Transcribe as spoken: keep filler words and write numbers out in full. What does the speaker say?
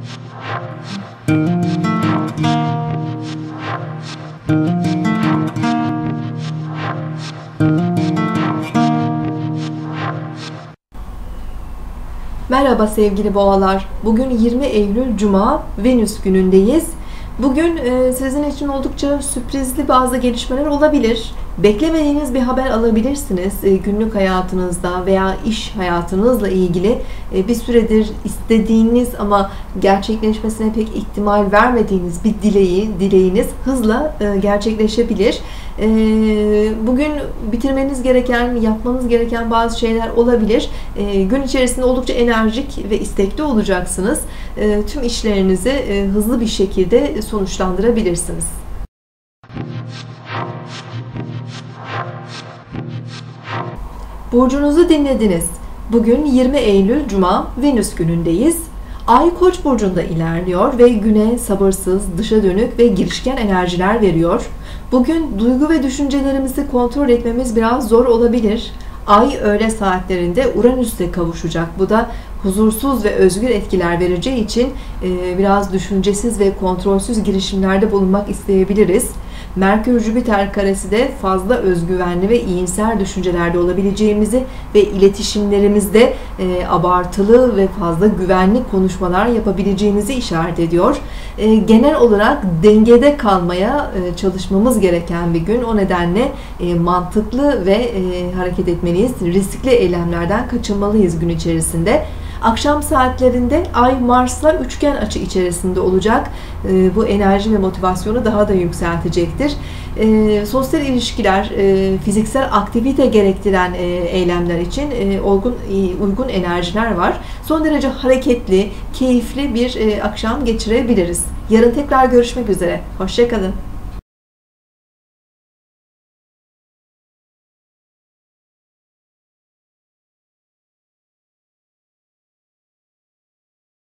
Merhaba sevgili boğalar. Bugün yirmi Eylül Cuma, Venüs günündeyiz. Bugün e, sizin için oldukça sürprizli bazı gelişmeler olabilir. Beklemediğiniz bir haber alabilirsiniz. E, günlük hayatınızda veya iş hayatınızla ilgili e, bir süredir istediğiniz ama gerçekleşmesine pek ihtimal vermediğiniz bir dileği, dileğiniz hızla e, gerçekleşebilir. E, bugün bitirmeniz gereken, yapmanız gereken bazı şeyler olabilir. E, gün içerisinde oldukça enerjik ve istekli olacaksınız. E, tüm işlerinizi e, hızlı bir şekilde sonuçlandırabilirsiniz. Burcunuzu dinlediniz. Bugün yirmi Eylül Cuma, Venüs günündeyiz. Ay Koç burcunda ilerliyor ve güne sabırsız, dışa dönük ve girişken enerjiler veriyor. Bugün duygu ve düşüncelerimizi kontrol etmemiz biraz zor olabilir. Ay öğle saatlerinde Uranüs'te kavuşacak. Bu da huzursuz ve özgür etkiler vereceği için biraz düşüncesiz ve kontrolsüz girişimlerde bulunmak isteyebiliriz. Merkür-Jüpiter karesi de fazla özgüvenli ve iyimser düşüncelerde olabileceğimizi ve iletişimlerimizde e, abartılı ve fazla güvenli konuşmalar yapabileceğimizi işaret ediyor. E, genel olarak dengede kalmaya e, çalışmamız gereken bir gün. O nedenle e, mantıklı ve e, hareket etmeliyiz. Riskli eylemlerden kaçınmalıyız gün içerisinde. Akşam saatlerinde Ay Mars'la üçgen açı içerisinde olacak. E, bu enerji ve motivasyonu daha da yükseltecektir. E, sosyal ilişkiler, e, fiziksel aktivite gerektiren e, eylemler için e, uygun, e, uygun enerjiler var. Son derece hareketli, keyifli bir e, akşam geçirebiliriz. Yarın tekrar görüşmek üzere. Hoşça kalın.